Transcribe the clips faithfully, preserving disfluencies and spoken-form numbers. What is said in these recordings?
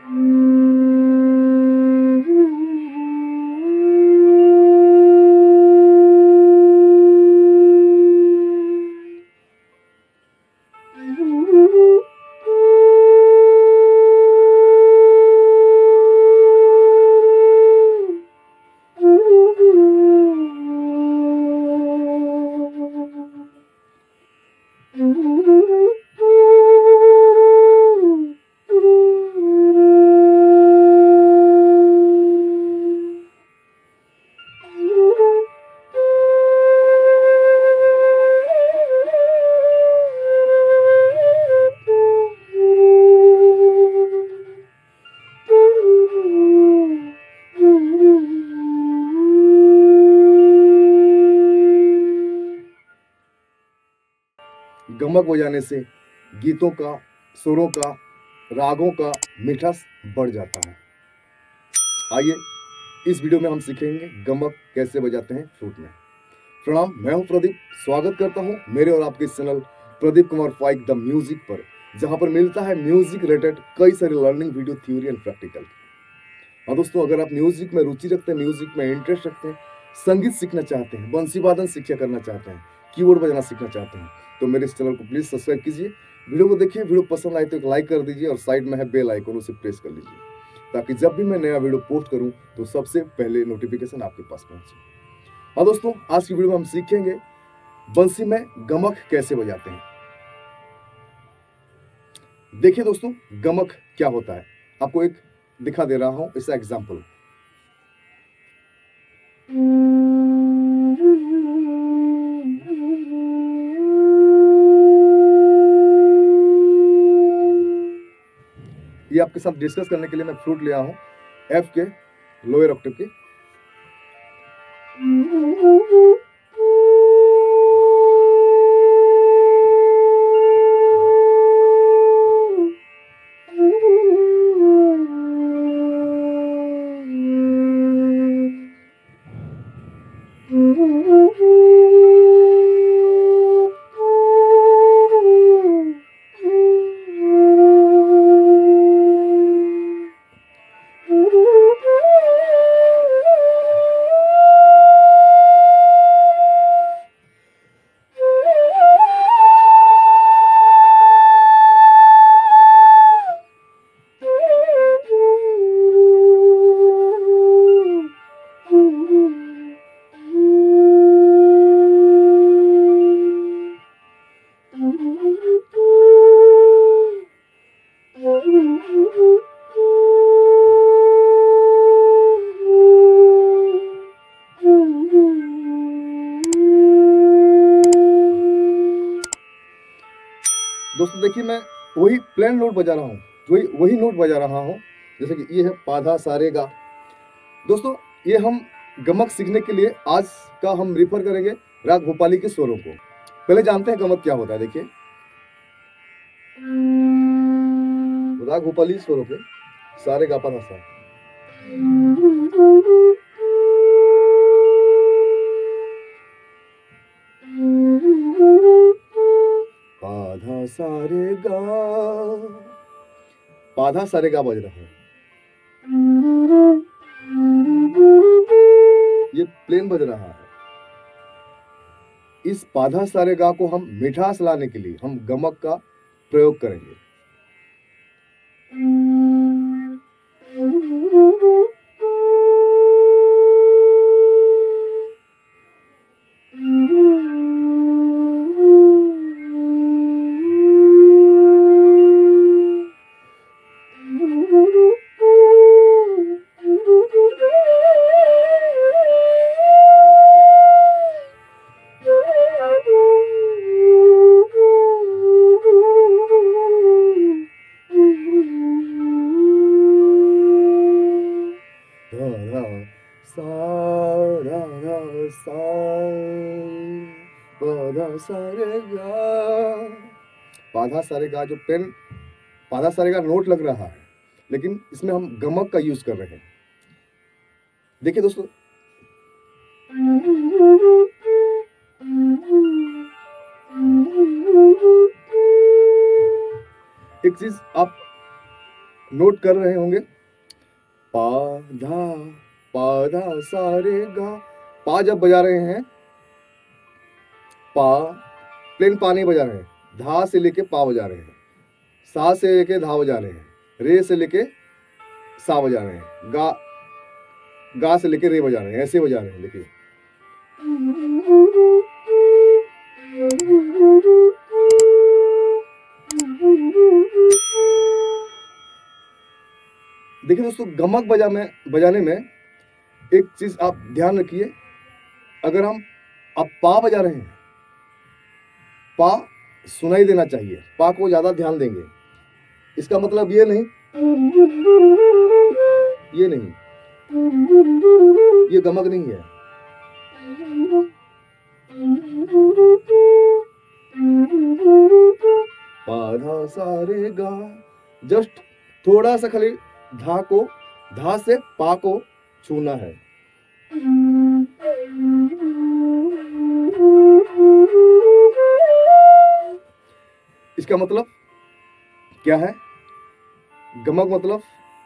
गमक बजाने से गीतों का, सुरों का, रागों का मिठास बढ़ जाता है। आइए इस वीडियो में हम सीखेंगे गमक कैसे बजाते हैं फ्लूट में। प्रणाम, मैं हूं प्रदीप। स्वागत करता हूं मेरे और आपके चैनल प्रदीप कुमार फाइक द म्यूजिक पर, जहां पर मिलता है म्यूजिक रिलेटेड कई सारे learning video, theory and practical. और दोस्तों, अगर आप म्यूजिक में रुचि रखते हैं, म्यूजिक में इंटरेस्ट रखते हैं, संगीत सीखना चाहते हैं, बंसी वादन शिक्षा करना चाहते हैं, कीबोर्ड बजाना सीखना चाहते हैं, तो मेरे इस चैनल को प्लीज सब्सक्राइब कीजिए। वीडियो को देखिए, वीडियो पसंद आए तो एक लाइक कर दीजिए और साइड में है बेल आइकन, उसे प्रेस कर लीजिए ताकि जब भी मैं नया वीडियो पोस्ट करूं तो सबसे पहले नोटिफिकेशन आपके पास पहुंचे। हाँ दोस्तों, आज की वीडियो में हम सीखेंगे बंसी में गमक कैसे बजाते हैं। देखिए दोस्तों, गमक क्या होता है, आपको एक दिखा दे रहा हूं इसका एग्जाम्पल। ये आपके साथ डिस्कस करने के लिए मैं फ्लूट लिया हूं, एफ के लोअर ऑक्टेव के। दोस्तों देखिए, मैं वही प्लेन नोट बजा रहा हूँ, वही वही नोट बजा रहा हूँ, जैसे कि ये है पाधा सारे गा। दोस्तों, ये हम गमक सीखने के लिए आज का हम रिफर करेंगे राग भोपाली के स्वरों को। पहले जानते हैं गमक क्या होता है। देखिए, राग भोपाली स्वरों के सारे गा पाधा सा, पाधा सारे गा, पाधा सारे गा बज रहा है। ये प्लेन बज रहा है। इस पाधा सारे गा को हम मिठास लाने के लिए हम गमक का प्रयोग करेंगे। पाधा सारे गा जो पेन पाधा सारे गा नोट लग रहा है, लेकिन इसमें हम गमक का यूज कर रहे हैं। देखिए दोस्तों, एक चीज आप नोट कर रहे होंगे। पा धा पा धा सा रे गा। पा जब बजा रहे हैं, पा प्लेन पा नहीं बजा रहे हैं, धा से लेके पा बजा रहे हैं, सा से लेके धा बजा रहे हैं, रे से लेके सा बजा रहे हैं, गा गा से लेके रे बजा रहे हैं, ऐसे बजा रहे हैं। देखिए देखिए दोस्तों, गमक बजा में बजाने में एक चीज आप ध्यान रखिए। अगर हम अब पा बजा रहे हैं, पा सुनाई देना चाहिए, पा को ज्यादा ध्यान देंगे। इसका मतलब ये नहीं, ये नहीं, ये गमक नहीं है। पा धा सा रे गा, जस्ट थोड़ा सा खाली धा को, धा से पा को छूना है। इसका मतलब क्या है? गमक मतलब,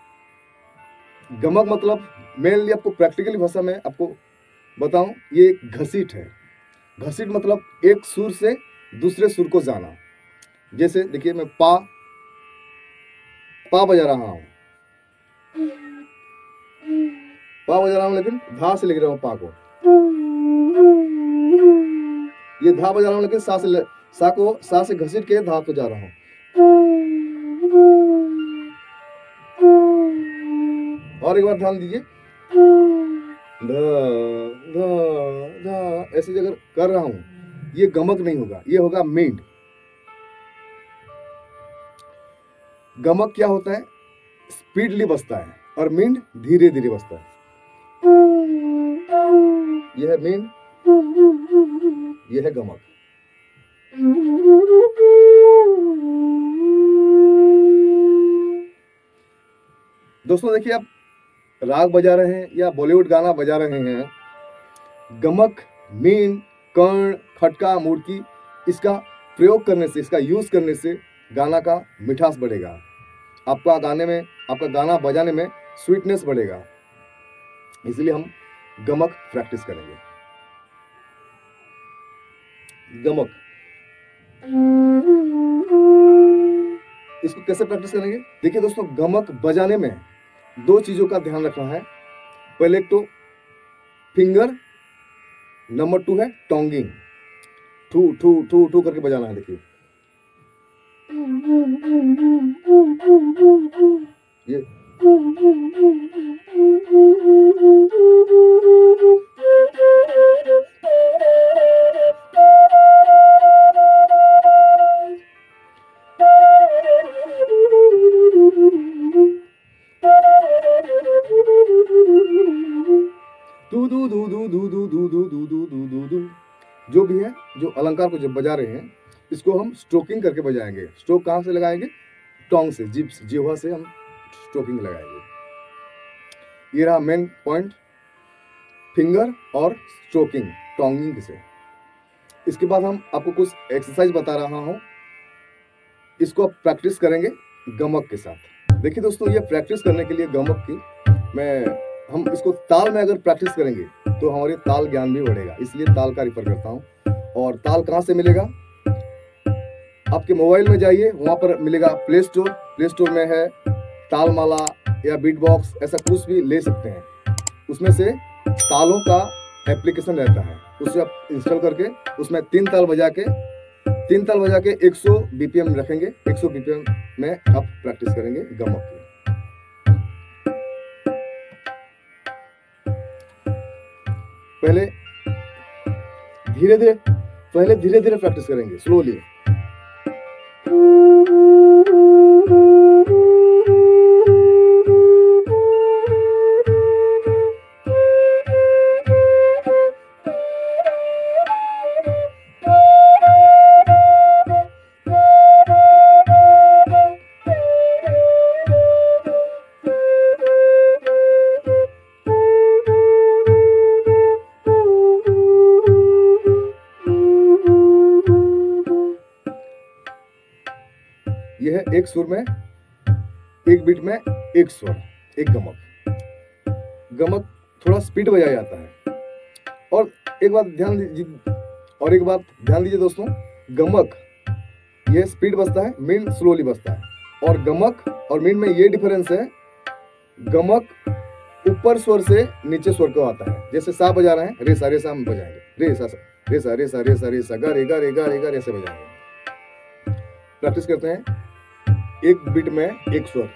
गमक मतलब मेनली आपको प्रैक्टिकली भाषा में आपको बताऊं, ये घसीट है। घसीट मतलब एक सुर से दूसरे सुर को जाना। जैसे देखिए, मैं पा पा बजा रहा हूं, पा बजा रहा हूं, लेकिन धा से लिख रहा हूं पा को। ये धा बजा रहा हूं, लेकिन सा से सा को सा से घसीट के धा को जा रहा हूं। और एक बार ध्यान दीजिए, धा धा धा ऐसे अगर कर रहा हूं, ये गमक नहीं होगा, ये होगा मींड। गमक क्या होता है? स्पीडली बजता है, और मींड धीरे धीरे बजता है। यह है मींड, यह है गमक। दोस्तों देखिए, आप राग बजा रहे हैं या बॉलीवुड गाना बजा रहे हैं, गमक, मीन, कर्ण, खटका, मुड़की, इसका प्रयोग करने से, इसका यूज करने से गाना का मिठास बढ़ेगा। आपका गाने में, आपका गाना बजाने में स्वीटनेस बढ़ेगा। इसलिए हम गमक प्रैक्टिस करेंगे। गमक, इसको कैसे प्रैक्टिस करेंगे? देखिए दोस्तों, गमक बजाने में दो चीजों का ध्यान रखना है। पहले तो फिंगर, नंबर टू है टोंगिंग। ठू ठू ठू ठू करके बजाना है। देखिए ये दू दू दू दू दू दू दू दू दू दू दू दू दू जो भी है, जो अलंकार को जब बजा रहे हैं, इसको हम स्ट्रोकिंग करके बजाएंगे। स्ट्रोक कहाँ से लगाएंगे? टोंग से, जीभ जिह्वा से हम स्ट्रोकिंग लगाएंगे। ये रहा मेन पॉइंट, फिंगर और स्ट्रोकिंग, टोंगिंग से। इसके बाद हम आपको कुछ एक्सरसाइज बता रहा हूँ, इसको आप प्रैक्टिस करेंगे गमक के साथ। देखिए दोस्तों, ये प्रैक्टिस करने के लिए गमक की, मैं हम इसको ताल में अगर प्रैक्टिस करेंगे तो हमारे ताल ज्ञान भी बढ़ेगा, इसलिए ताल का रिफर करता हूँ। और ताल कहाँ से मिलेगा? आपके मोबाइल में जाइए, वहाँ पर मिलेगा प्ले स्टोर। प्ले स्टोर में है तालमाला या बीट बॉक्स, ऐसा कुछ भी ले सकते हैं। उसमें से तालों का एप्लीकेशन रहता है, उसे आप इंस्टॉल करके उसमें तीन ताल बजा के तीन ताल बजा के एक सौ बीपीएम रखेंगे। एक सौ बीपीएम में आप प्रैक्टिस करेंगे गमक की। पहले धीरे धीरे पहले धीरे धीरे प्रैक्टिस करेंगे, स्लोली। यह है एक सुर में एक बीट में एक स्वर, एक गमक। गमक थोड़ा स्पीड बजाया जाता है। और एक बात ध्यान दीजिए और एक बात ध्यान दीजिए दोस्तों, गमक ये स्पीड बजता है, मीन स्लोली बजता है। और गमक और मीन में ये डिफरेंस है, गमक ऊपर स्वर से नीचे स्वर को आता है। जैसे सा बजा रहे हैं, रे सा रे सा हम बजाएंगे, रे सा रे सा रे सा रे सा रे सा गा रे गा रे गा रे गा ऐसे बजाएंगे। प्रैक्टिस करते हैं, एक बीट में एक स्वर।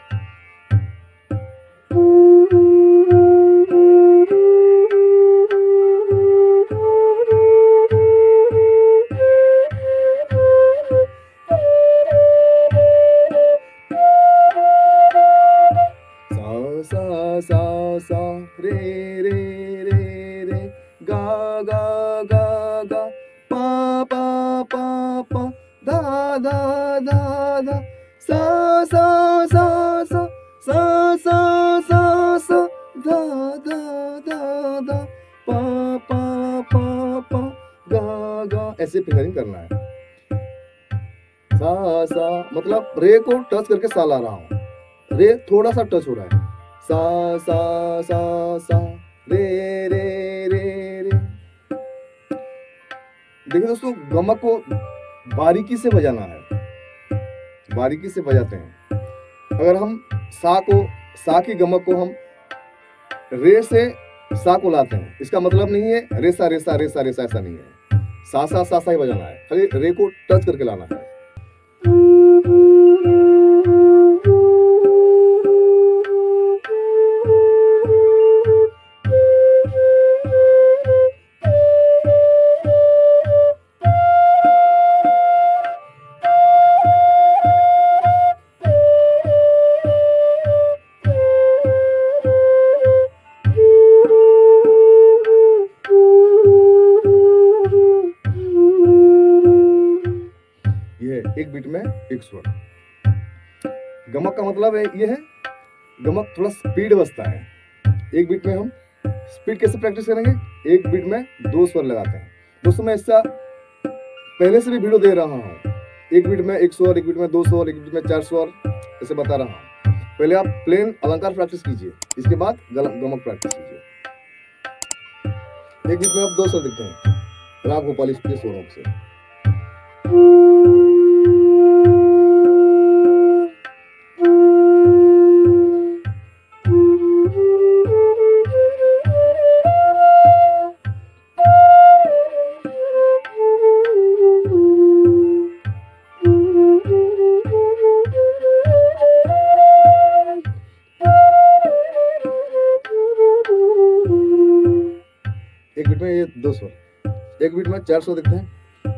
सा सा सा रे रे रे रे गा गा गा गा पा पा पा पा धा धा धा धा सा सा सा सा सा सा सा सा धा धा धा धा पा पा पा पा गा गा ऐसे फिंगरिंग करना है। सा सा मतलब रे को टच करके सा ला रहा हूँ, रे थोड़ा सा टच हो रहा है। सा सा सा सा रे रे रे रे। देखिए दोस्तों, गमक को बारीकी से बजाना है, बारीकी से बजाते हैं। अगर हम सा को सा की गमक को हम रे से सा को लाते हैं, इसका मतलब नहीं है रे सा रे सा रे सा रे सा, ऐसा नहीं है। सा सा सा सा ही बजाना है, खाली रे को टच करके लाना है। एक बीट में एक स्वर। गमक का मतलब है ये है, गमक थोड़ा स्पीड बजता है। एक बीट में हम स्पीड कैसे प्रैक्टिस करेंगे, एक बीट में दो स्वर लगाते हैं। दोस्तों मैं इसका पहले से भी वीडियो दे रहा हूँ, एक बीट में एक स्वर, एक बीट में दो स्वर, एक बीट में चार स्वर, ऐसे बता रहा हूँ। पहले आप प्लेन अलंकार प्रैक्टिस कीजिए, इसके बाद गमक प्रैक्टिस कीजिए। एक बीट में आप दो स्वर देखते हैं राग भोपाली के स्वरों से। एक बीट में ये दो स्वर, एक बीट में चार स्वर देखते हैं।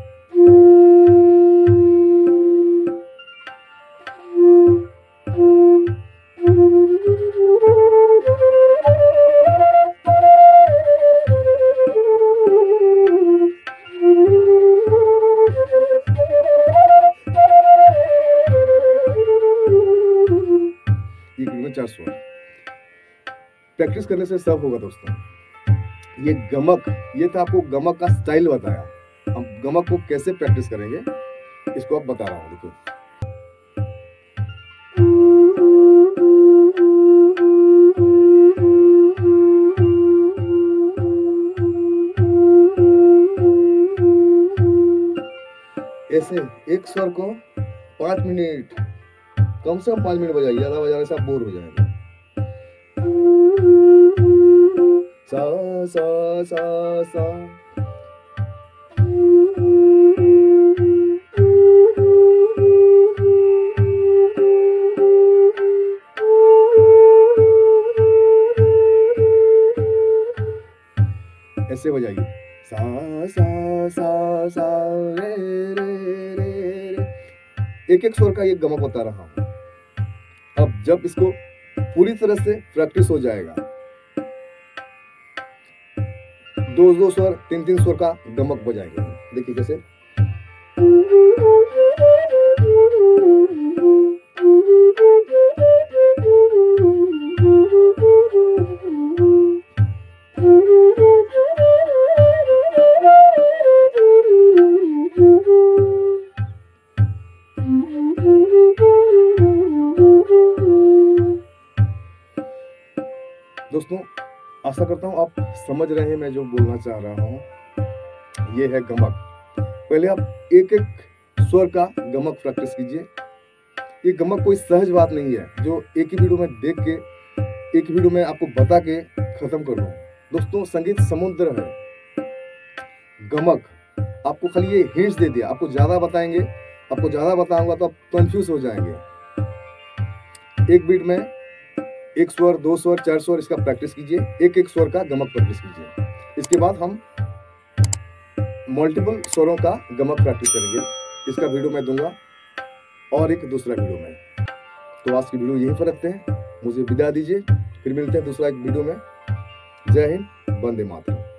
एक बीट में चार स्वर। प्रैक्टिस करने से सब होगा दोस्तों। ये गमक, ये था आपको गमक का स्टाइल बताया। हम गमक को कैसे प्रैक्टिस करेंगे इसको आप बता रहा हूं। देखिए ऐसे एक स्वर को पांच मिनट, कम से कम पांच मिनट बजाइए, ज्यादा बजाने से आप बोर हो जाएंगे। सा सा सा सा ऐसे बजाइए, सा सा सा सा रे रे रे रे। एक एक स्वर का ये गमक बता रहा हूं। अब जब इसको पूरी तरह से प्रैक्टिस हो जाएगा, दो दो स्वर, तीन तीन स्वर का गमक बजाएंगे। देखिए कैसे, दोस्तों आशा करता हूँ आप समझ रहे हैं मैं जो बोलना चाह रहा हूँ। ये है गमक। पहले आप एक एक स्वर का गमक प्रैक्टिस कीजिए। ये गमक कोई सहज बात नहीं है जो एक ही वीडियो में देख के, एक वीडियो में आपको बता के खत्म कर दूं। दोस्तों संगीत समुद्र है। गमक आपको खाली ये हिंट्स दे दिया, आपको ज्यादा बताएंगे, आपको ज्यादा बताऊंगा तो आप कंफ्यूज हो जाएंगे। एक बीट में एक स्वर, दो स्वर, चार स्वर इसका प्रैक्टिस कीजिए। एक एक स्वर का गमक प्रैक्टिस कीजिए। इसके बाद हम मल्टीपल स्वरों का गमक प्रैक्टिस करेंगे। इसका वीडियो मैं दूंगा और एक दूसरा वीडियो में। तो आज की वीडियो यहीं पर रखते हैं, मुझे विदा दीजिए, फिर मिलते हैं दूसरा एक वीडियो में। जय हिंद, वंदे मातरम।